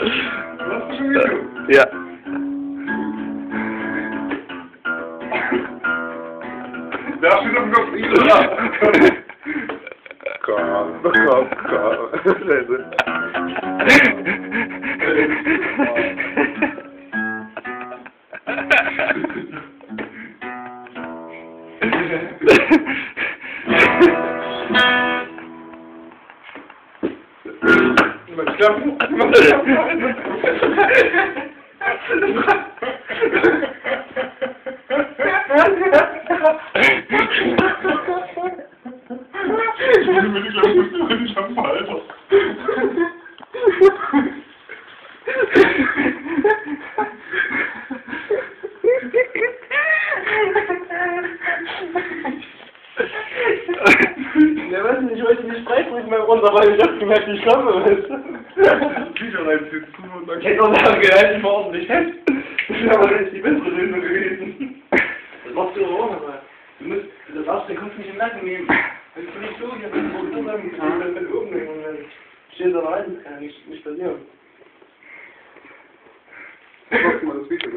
Machst du schon Video? Ja. Da steht doch noch Video. Komm. Was klappt? Ja, weiß nicht, ich wollte nicht sprechen mehr runter, weil ich hab gemerkt, ich schaffe es. Bücher reinziehen und dann Ich hätte auch sagen können, ich war ordentlich fest. Das wäre aber nicht die bessere Lösung gewesen. Das machst du doch auch nochmal. Du musst, das darfst du nicht im Nacken nehmen. Wenn du nicht so, ich hab das Problem, dann mit oben nehmen und dann stehst du da rein, das kann ja nicht passieren. mach mal das Video.